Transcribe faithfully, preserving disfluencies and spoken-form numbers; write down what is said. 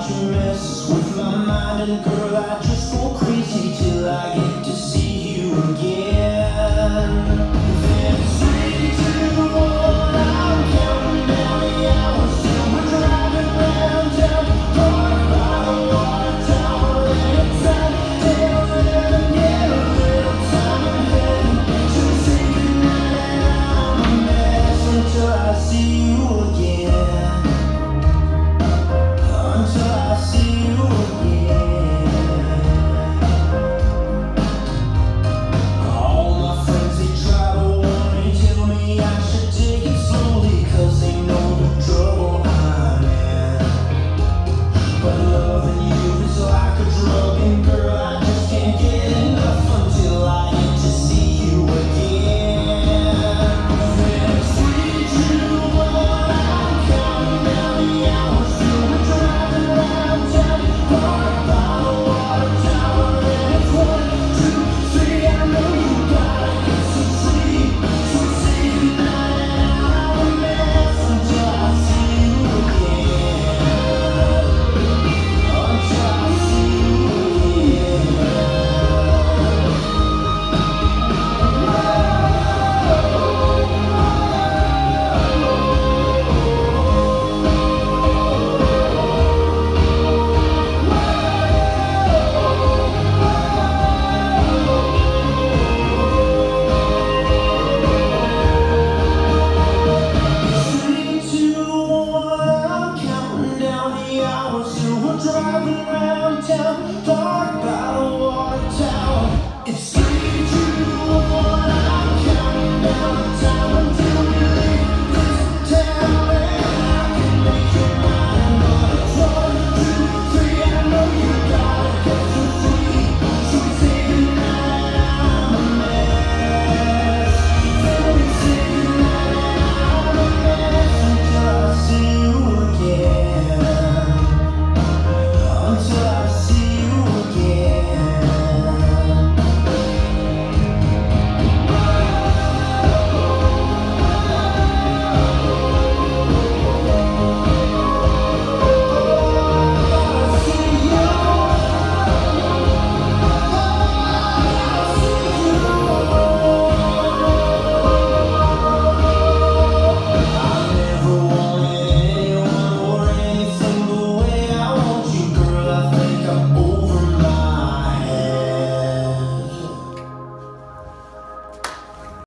about you messes with my mind, and girl, I just go crazy till I get to see you again. Then three, two, one, I'm counting down the hours till we're driving round town, parked by the water tower, and it's time to get a little time ahead. So say goodnight and I'm a mess until I see you again. Until I see you again. All my friends, they try to warn me, tell me I should take it slowly, cause they know the trouble I'm in. But loving you is like a drug, and girl, I just can't get enough until I get to see you again. Then three, two, one, I'm counting down the hours till we're driving round town, parked by the water tower, and it's one, two, three. I know you gotta get some sleep, so say goodnight and I'm a mess until I see you again. Until I see you again. Three, two, one, I'm counting down the hours till we're driving around town.